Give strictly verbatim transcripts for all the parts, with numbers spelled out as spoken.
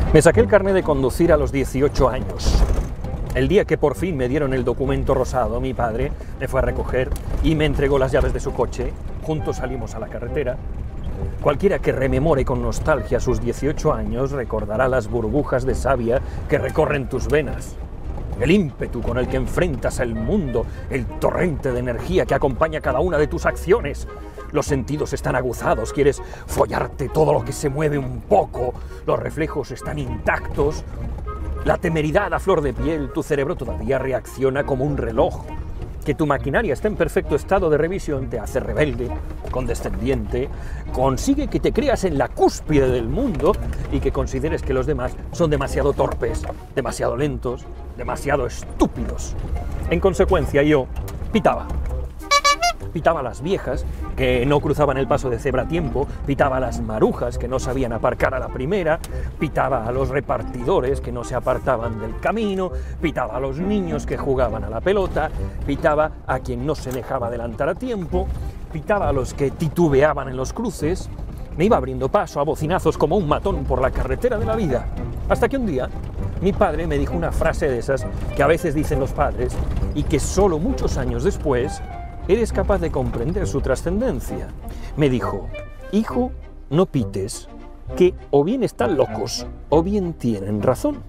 Me saqué el carnet de conducir a los dieciocho años. El día que por fin me dieron el documento rosado, mi padre me fue a recoger y me entregó las llaves de su coche. Juntos salimos a la carretera. Cualquiera que rememore con nostalgia sus dieciocho años recordará las burbujas de savia que recorren tus venas, el ímpetu con el que enfrentas el mundo, el torrente de energía que acompaña cada una de tus acciones. Los sentidos están aguzados, quieres follarte todo lo que se mueve un poco, los reflejos están intactos, la temeridad a flor de piel, tu cerebro todavía reacciona como un reloj. Que tu maquinaria esté en perfecto estado de revisión te hace rebelde, condescendiente, consigue que te creas en la cúspide del mundo y que consideres que los demás son demasiado torpes, demasiado lentos, demasiado estúpidos. En consecuencia, yo pitaba. Pitaba a las viejas que no cruzaban el paso de cebra a tiempo, pitaba a las marujas que no sabían aparcar a la primera, pitaba a los repartidores que no se apartaban del camino, pitaba a los niños que jugaban a la pelota, pitaba a quien no se dejaba adelantar a tiempo, pitaba a los que titubeaban en los cruces. Me iba abriendo paso a bocinazos como un matón por la carretera de la vida, hasta que un día mi padre me dijo una frase de esas que a veces dicen los padres y que solo muchos años después eres capaz de comprender su trascendencia. Me dijo: hijo, no pites, que o bien están locos o bien tienen razón.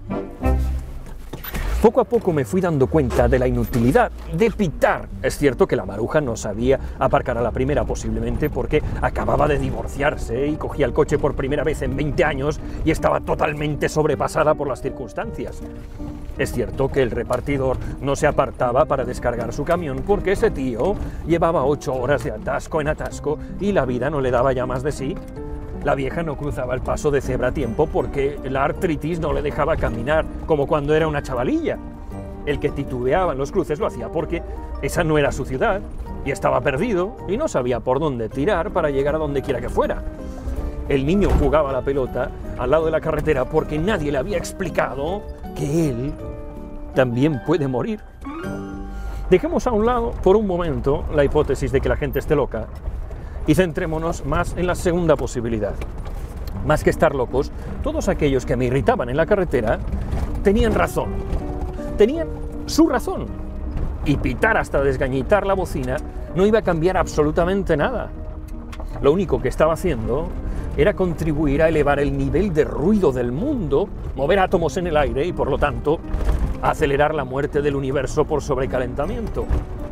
Poco a poco me fui dando cuenta de la inutilidad de pitar. Es cierto que la maruja no sabía aparcar a la primera, posiblemente porque acababa de divorciarse y cogía el coche por primera vez en veinte años y estaba totalmente sobrepasada por las circunstancias. Es cierto que el repartidor no se apartaba para descargar su camión porque ese tío llevaba ocho horas de atasco en atasco y la vida no le daba ya más de sí. La vieja no cruzaba el paso de cebra a tiempo porque la artritis no le dejaba caminar como cuando era una chavalilla. El que titubeaba en los cruces lo hacía porque esa no era su ciudad y estaba perdido y no sabía por dónde tirar para llegar a donde quiera que fuera. El niño jugaba a la pelota al lado de la carretera porque nadie le había explicado que él también puede morir. Dejemos a un lado por un momento la hipótesis de que la gente esté loca y centrémonos más en la segunda posibilidad. Más que estar locos, todos aquellos que me irritaban en la carretera tenían razón, tenían su razón, y pitar hasta desgañitar la bocina no iba a cambiar absolutamente nada. Lo único que estaba haciendo era contribuir a elevar el nivel de ruido del mundo, mover átomos en el aire y, por lo tanto, acelerar la muerte del universo por sobrecalentamiento.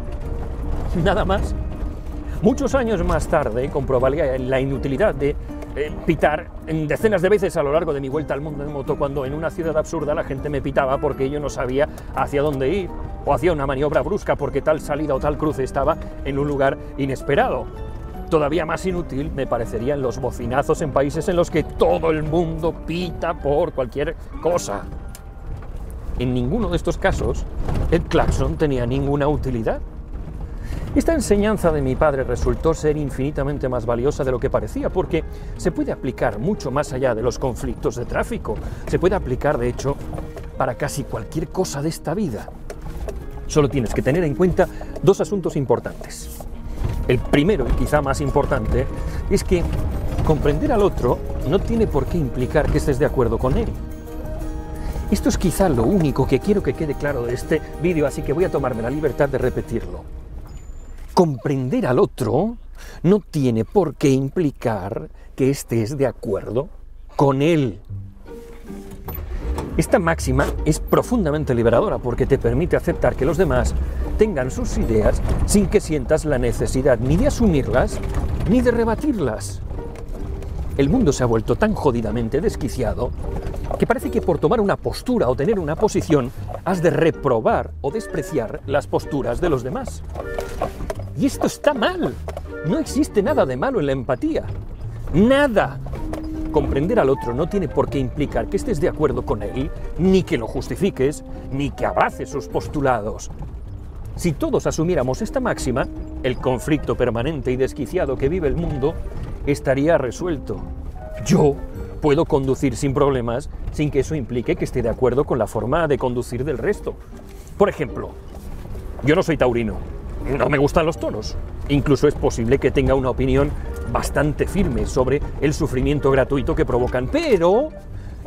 Nada más. Muchos años más tarde comprobaría la inutilidad de eh, pitar en decenas de veces a lo largo de mi vuelta al mundo en moto, cuando en una ciudad absurda la gente me pitaba porque yo no sabía hacia dónde ir, o hacía una maniobra brusca porque tal salida o tal cruce estaba en un lugar inesperado. Todavía más inútil me parecerían los bocinazos en países en los que todo el mundo pita por cualquier cosa. En ninguno de estos casos el claxon tenía ninguna utilidad. Esta enseñanza de mi padre resultó ser infinitamente más valiosa de lo que parecía, porque se puede aplicar mucho más allá de los conflictos de tráfico. Se puede aplicar, de hecho, para casi cualquier cosa de esta vida. Solo tienes que tener en cuenta dos asuntos importantes. El primero, y quizá más importante, es que comprender al otro no tiene por qué implicar que estés de acuerdo con él. Esto es quizá lo único que quiero que quede claro de este vídeo, así que voy a tomarme la libertad de repetirlo. Comprender al otro no tiene por qué implicar que estés de acuerdo con él. Esta máxima es profundamente liberadora porque te permite aceptar que los demás tengan sus ideas sin que sientas la necesidad ni de asumirlas ni de rebatirlas. El mundo se ha vuelto tan jodidamente desquiciado que parece que por tomar una postura o tener una posición has de reprobar o despreciar las posturas de los demás. Y esto está mal. No existe nada de malo en la empatía. ¡Nada! Comprender al otro no tiene por qué implicar que estés de acuerdo con él, ni que lo justifiques, ni que abraces sus postulados. Si todos asumiéramos esta máxima, el conflicto permanente y desquiciado que vive el mundo estaría resuelto. Yo puedo conducir sin problemas, sin que eso implique que esté de acuerdo con la forma de conducir del resto. Por ejemplo, yo no soy taurino. No me gustan los toros. Incluso es posible que tenga una opinión bastante firme sobre el sufrimiento gratuito que provocan, pero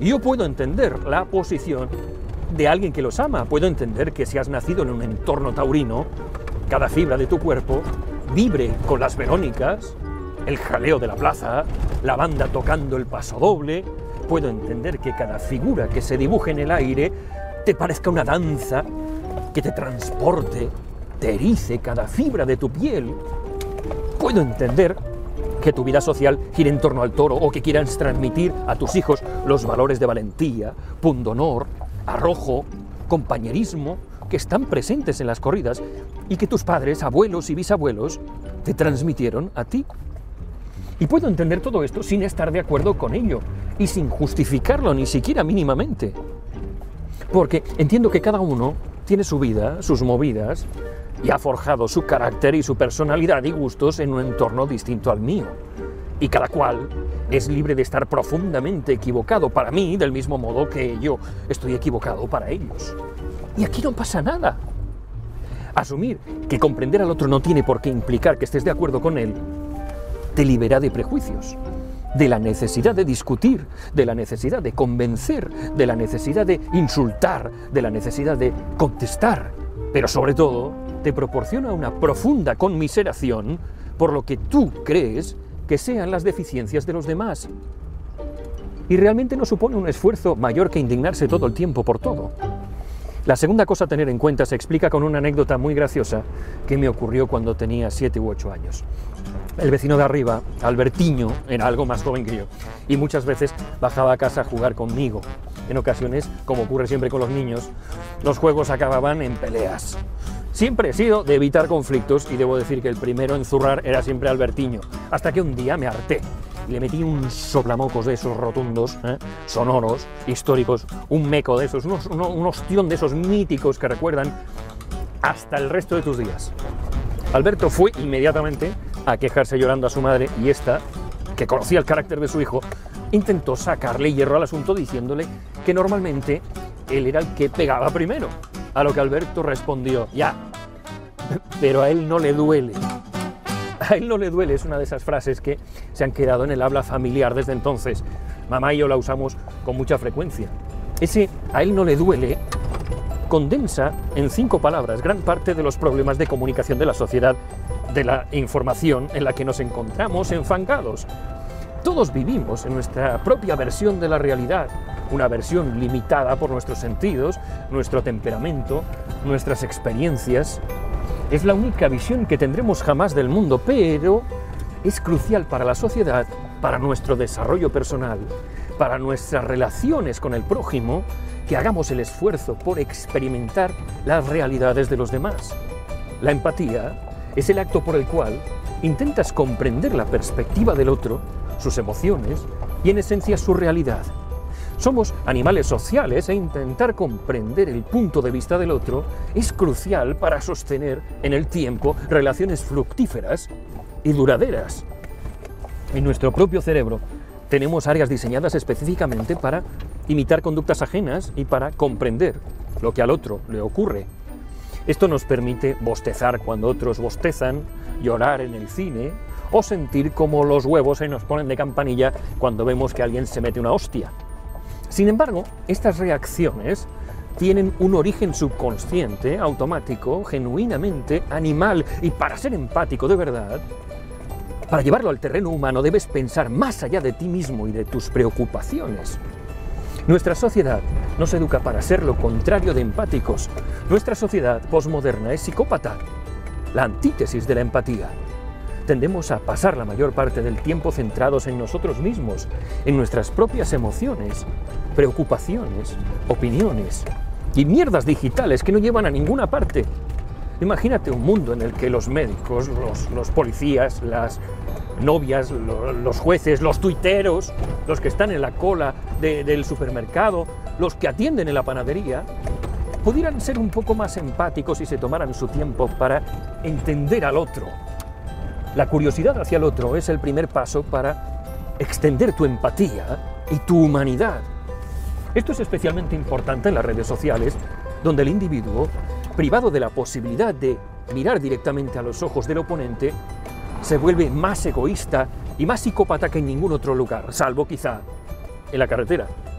Y yo puedo entender la posición de alguien que los ama. Puedo entender que si has nacido en un entorno taurino, cada fibra de tu cuerpo vibre con las Verónicas, el jaleo de la plaza, la banda tocando el pasodoble. Puedo entender que cada figura que se dibuje en el aire te parezca una danza que te transporte, te erice cada fibra de tu piel. Puedo entender que tu vida social gire en torno al toro, o que quieras transmitir a tus hijos los valores de valentía, pundonor, arrojo, compañerismo, que están presentes en las corridas y que tus padres, abuelos y bisabuelos te transmitieron a ti. Y puedo entender todo esto sin estar de acuerdo con ello y sin justificarlo ni siquiera mínimamente. Porque entiendo que cada uno tiene su vida, sus movidas, y ha forjado su carácter y su personalidad y gustos en un entorno distinto al mío. Y cada cual es libre de estar profundamente equivocado para mí, del mismo modo que yo estoy equivocado para ellos. Y aquí no pasa nada. Asumir que comprender al otro no tiene por qué implicar que estés de acuerdo con él, te libera de prejuicios, de la necesidad de discutir, de la necesidad de convencer, de la necesidad de insultar, de la necesidad de contestar, pero sobre todo te proporciona una profunda conmiseración por lo que tú crees que sean las deficiencias de los demás. Y realmente no supone un esfuerzo mayor que indignarse todo el tiempo por todo. La segunda cosa a tener en cuenta se explica con una anécdota muy graciosa que me ocurrió cuando tenía siete u ocho años. El vecino de arriba, Albertiño, era algo más joven que yo, y muchas veces bajaba a casa a jugar conmigo. En ocasiones, como ocurre siempre con los niños, los juegos acababan en peleas. Siempre he sido de evitar conflictos, y debo decir que el primero en zurrar era siempre Albertiño, hasta que un día me harté y le metí un soplamocos de esos rotundos, ¿eh? sonoros, históricos, un meco de esos, unos, unos, un ostión de esos míticos que recuerdan hasta el resto de tus días. Alberto fue inmediatamente a quejarse llorando a su madre, y ésta, que conocía el carácter de su hijo, intentó sacarle hierro al asunto diciéndole que normalmente él era el que pegaba primero, a lo que Alberto respondió: ya, pero a él no le duele. A él no le duele es una de esas frases que se han quedado en el habla familiar desde entonces. Mamá y yo la usamos con mucha frecuencia. Ese "a él no le duele" condensa en cinco palabras gran parte de los problemas de comunicación de la sociedad, de la información en la que nos encontramos enfangados. Todos vivimos en nuestra propia versión de la realidad, una versión limitada por nuestros sentidos, nuestro temperamento, nuestras experiencias. Es la única visión que tendremos jamás del mundo, pero es crucial para la sociedad, para nuestro desarrollo personal, para nuestras relaciones con el prójimo, que hagamos el esfuerzo por experimentar las realidades de los demás. La empatía es el acto por el cual intentas comprender la perspectiva del otro, sus emociones y, en esencia, su realidad. Somos animales sociales e intentar comprender el punto de vista del otro es crucial para sostener en el tiempo relaciones fructíferas y duraderas. En nuestro propio cerebro tenemos áreas diseñadas específicamente para imitar conductas ajenas y para comprender lo que al otro le ocurre. Esto nos permite bostezar cuando otros bostezan, llorar en el cine o sentir como los huevos se nos ponen de campanilla cuando vemos que alguien se mete una hostia. Sin embargo, estas reacciones tienen un origen subconsciente, automático, genuinamente animal, y para ser empático de verdad, para llevarlo al terreno humano debes pensar más allá de ti mismo y de tus preocupaciones. Nuestra sociedad nos educa para ser lo contrario de empáticos. Nuestra sociedad posmoderna es psicópata, la antítesis de la empatía. Tendemos a pasar la mayor parte del tiempo centrados en nosotros mismos, en nuestras propias emociones, preocupaciones, opiniones y mierdas digitales que no llevan a ninguna parte. Imagínate un mundo en el que los médicos, los, los policías, las novias, lo, los jueces, los tuiteros, los que están en la cola de, del supermercado, los que atienden en la panadería, pudieran ser un poco más empáticos y se tomaran su tiempo para entender al otro. La curiosidad hacia el otro es el primer paso para extender tu empatía y tu humanidad. Esto es especialmente importante en las redes sociales, donde el individuo, privado de la posibilidad de mirar directamente a los ojos del oponente, se vuelve más egoísta y más psicópata que en ningún otro lugar, salvo quizá en la carretera.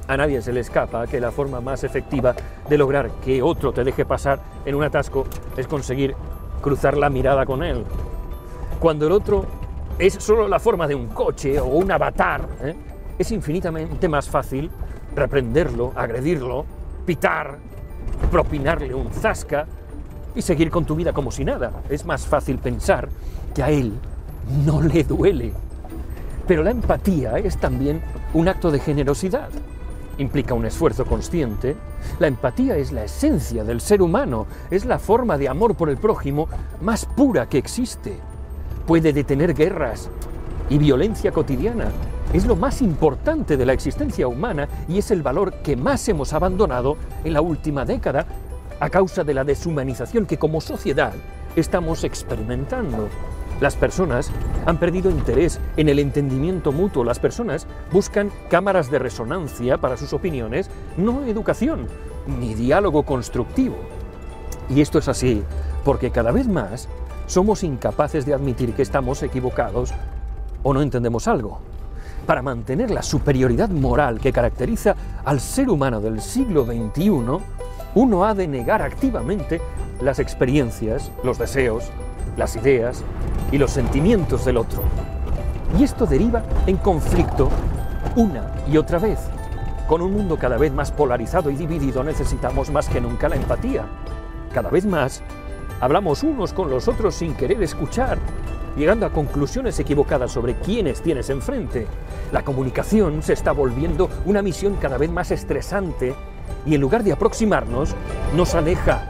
A nadie se le escapa que la forma más efectiva de lograr que otro te deje pasar en un atasco es conseguir cruzar la mirada con él. Cuando el otro es solo la forma de un coche o un avatar, ¿eh? es infinitamente más fácil reprenderlo, agredirlo, pitar, propinarle un zasca y seguir con tu vida como si nada. Es más fácil pensar que a él no le duele. Pero la empatía es también un acto de generosidad. Implica un esfuerzo consciente. La empatía es la esencia del ser humano, es la forma de amor por el prójimo más pura que existe. Puede detener guerras y violencia cotidiana. Es lo más importante de la existencia humana y es el valor que más hemos abandonado en la última década a causa de la deshumanización que como sociedad estamos experimentando. Las personas han perdido interés en el entendimiento mutuo. Las personas buscan cámaras de resonancia para sus opiniones, no educación ni diálogo constructivo. Y esto es así porque cada vez más somos incapaces de admitir que estamos equivocados o no entendemos algo. Para mantener la superioridad moral que caracteriza al ser humano del siglo veintiuno, uno ha de negar activamente las experiencias, los deseos, las ideas y los sentimientos del otro. Y esto deriva en conflicto una y otra vez. Con un mundo cada vez más polarizado y dividido necesitamos más que nunca la empatía. Cada vez más hablamos unos con los otros sin querer escuchar, llegando a conclusiones equivocadas sobre quiénes tienes enfrente. La comunicación se está volviendo una misión cada vez más estresante y en lugar de aproximarnos, nos aleja.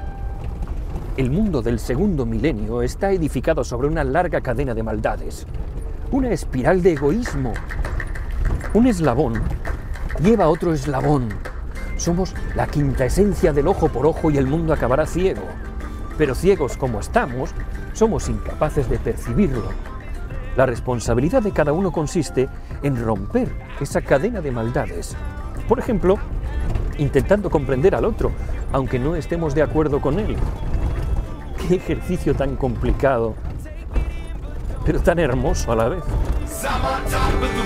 El mundo del segundo milenio está edificado sobre una larga cadena de maldades, una espiral de egoísmo. Un eslabón lleva a otro eslabón. Somos la quinta esencia del ojo por ojo y el mundo acabará ciego. Pero ciegos como estamos, somos incapaces de percibirlo. La responsabilidad de cada uno consiste en romper esa cadena de maldades. Por ejemplo, intentando comprender al otro, aunque no estemos de acuerdo con él. ¡Qué ejercicio tan complicado, pero tan hermoso a la vez!